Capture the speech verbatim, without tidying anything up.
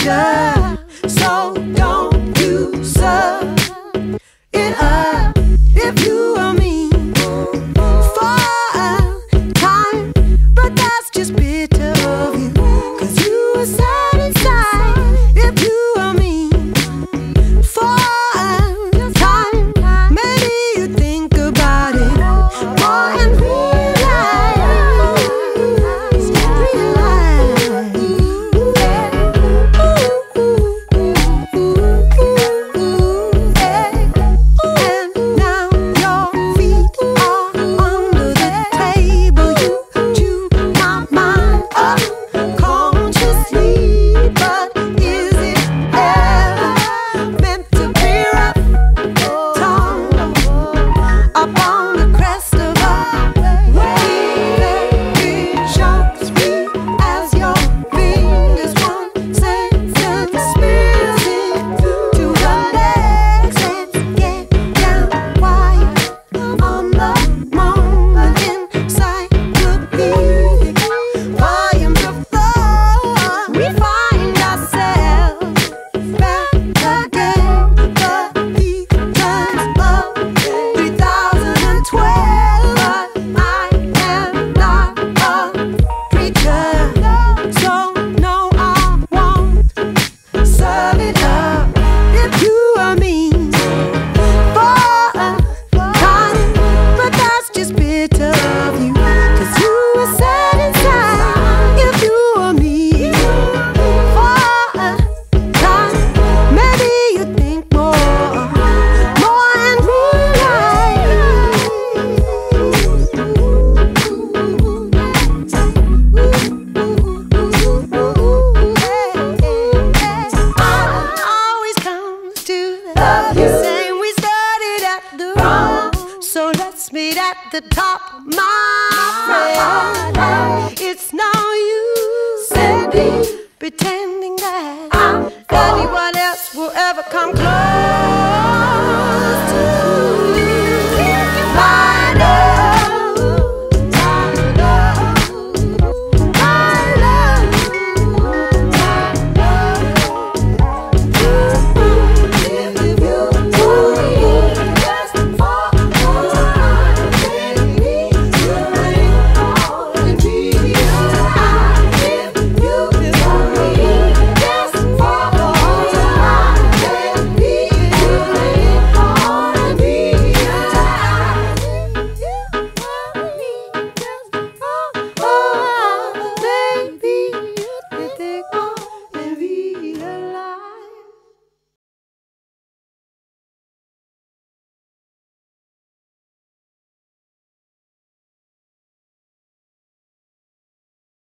creature, so don't you serve it up if you are me for a time. But that's just bitter of you, 'cause you are sad inside if you are me for a time. Maybe you think about it more and realize, realize. And now your feet are under the table. You chew my mind up consciously, but is it ever meant to be rough? Tongue up on the crest of a wave, it shocks me as your fingers one sentence spills into the next. Let's get down quiet on the moment, encyclopedic volumes of thought. We find ourselves back again, the returns of three thousand twelve. But I am not a creature, so no, I won't serve it up if you are me for a time. But that's just bitter of you, 'cause you are sad inside if you are me for a time. Maybe you think more, more and realize. Always comes to love you, saying we started at the wrong, so let's meet at the top, my friend. It's no use pretending that anyone else will ever come close.